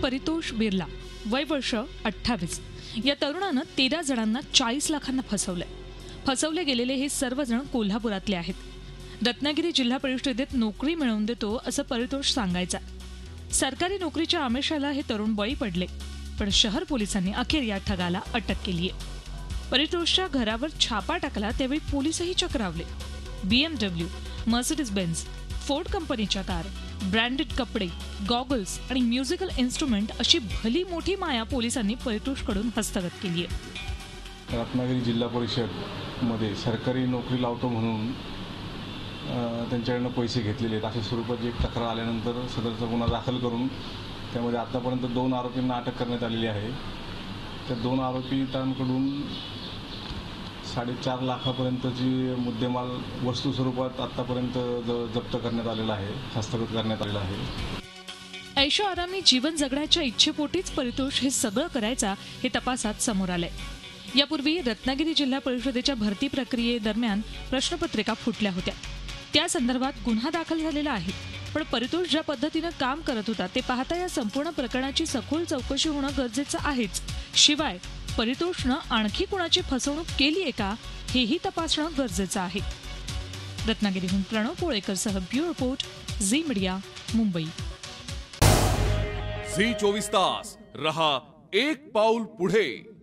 परितोष बिर्ला, वय वर्ष 28, या तरुणानं 13 जणांना 40 लाखांना फसवले गेलेले हे सर्वजण कोल्हापुरातले आहेत। रत्नागिरी जिल्हा परिषदेत नोकरी मिळवून देतो असं परितोष सांगायचा। सरकारी नोकरीच्या आमिषाला हे तरुण बळी पडले, पण शहर पोलिसांनी अखेर या ठगाला अटक केली आहे। परितोषच्या घरावर छापा टाकला त्यावेळी पोलीसही चक्रावले। BMW, मर्सिडीज बेन्झ, फोर्ड कंपनीच्या कार, ब्रँडेड कपडे, गॉगल्स आणि म्युझिकल इन्स्ट्रुमेंट अशी भली मोठी माया पोलिसांनी परितोषकडून हस्तगत केली आहे। रत्नागिरी जिल्हा परिषदमध्ये सरकारी नोकरी लावतो म्हणून त्यांच्याकडनं पैसे घेतलेले आहेत अशा स्वरूपाची एक तक्रार आल्यानंतर सदरचा गुन्हा दाखल करून त्यामध्ये आतापर्यंत 2 आरोपींना अटक करण्यात आलेली आहे। त्या 2 आरोपींकडून 4.5 लाखापर्यंतची मुद्देमाल वस्तू स्वरूपात आतापर्यंत जप्त करण्यात आलेला आहे, हस्तगत करण्यात आलेला आहे। ऐशो आरामी जीवन जगण्याच्या इच्छेपोटीच परितोष हे सगळं करायचा हे तपासात समोर आलंय। यापूर्वी रत्नागिरी जिल्हा परिषदेच्या भरती प्रक्रियेदरम्यान प्रश्नपत्रिका फुटल्या होत्या, त्या संदर्भात गुन्हा दाखल झालेला आहे। पण परितोष ज्या पद्धतीनं काम करत होता ते पाहता या संपूर्ण प्रकरणाची सखोल चौकशी होणं गरजेचं आहेच। शिवाय परितोषनं आणखी कुणाची फसवणूक केली आहे का हेही तपासणं गरजेचं आहे। रत्नागिरीहून प्रणव पोळेकरसह bureau report, Zee media, Mumbai. Zee 24 तास रहा एक पाऊल पुढे।